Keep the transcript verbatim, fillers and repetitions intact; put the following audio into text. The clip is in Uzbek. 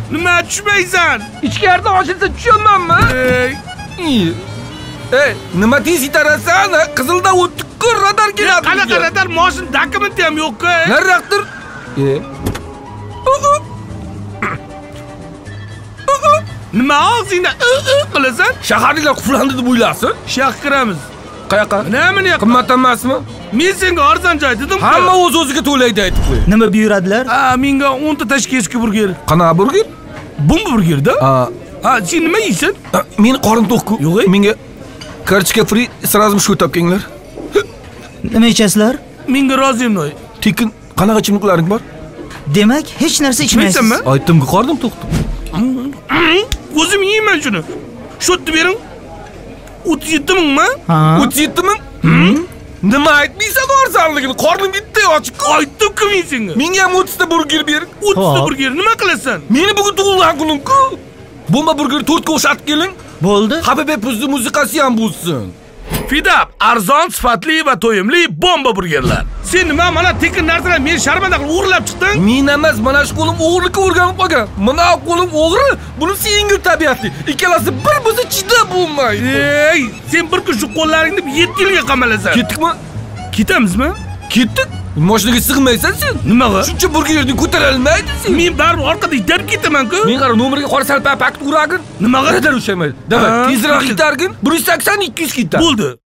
Nima tushmaysan? Ichkarida ochilsa tushamanmi? Ey, Ey, nima tez itarasan? Qizilda o'tib radar keladi. qanaqa radar? Mashina dokumenti ham yo'q-ku. Nariroqdir. E. Nima og'zingda qilasan? Shaharliklar quflandi deb o'ylarsin? Shaq kiramiz. Qayoqqa? Nima yoqqa? Qimmat emasmi? Men senga arzon joy dedim-ku. Hamma o'z-o'ziga to'laydi aytib qo'y. Nima buyuradilar? Ha, menga o'n ta tashkilchi burger. Qanaqa burger? Bumba burgerda? Ha, Ha, sen nima yeysan? meni qorin to'q-ku. Yo'q. Menga kartochka free сразу shu topkanglar. Nima ichasizlar? Menga roziyim noy. Tekin qanaqa ichimliklaring bor? Demak, hech narsa ichmaysiz. Ichmaysanmi? Aytdim-ku, qorin to'q. O'zim yeyman shuni. Shotni bering. o'ttiz yetti mingmi? Ha. o'ttiz yetti ming? Nima aytmaysan arzonligini? Qornim bitta ochiq. Aytdim-ku men senga. Menga ham o'ttiz ta burger ber. o'ttiz ta Hop. burger nima qilasan? Meni bugun tug'ilgan kunim-ku. Bomba burger to'rt ga o'xshatib keling. Bo'ldi. Habiba Puzli musiqasi ham bo'lsin. Fidab, arzon, sifatli va to'yimli bomba burgerlar. Sen nima mana tekin narsalar meni sharmanda qilib o'g'irlab chiqding? Men emas, mana shu qo'lim o'g'irlikka o'rganib qolgan. Mana qo'lim o'g'ri, bunisi yengil tabiatli. Ikkalasi bir bo'lsa chidab bo'lmaydi. Ey, sen bir kun shu qo'llaringni yetti yilga qamalasan. Ketdikmi? Ketamizmi? Ketdik. Mashinaga sig'maysan sen. Nimaga? Shuncha burgerni ko'tara olmaysan. Men baribir orqada itarib ketaman-ku. Men qara nomerga qora salpa pakt uragin. Nimaga? Radar o'shamaydi. Davay, Ha, tezroq ketdi. itargin. bir yuz sakson ikki yuz ketar. Bo'ldi.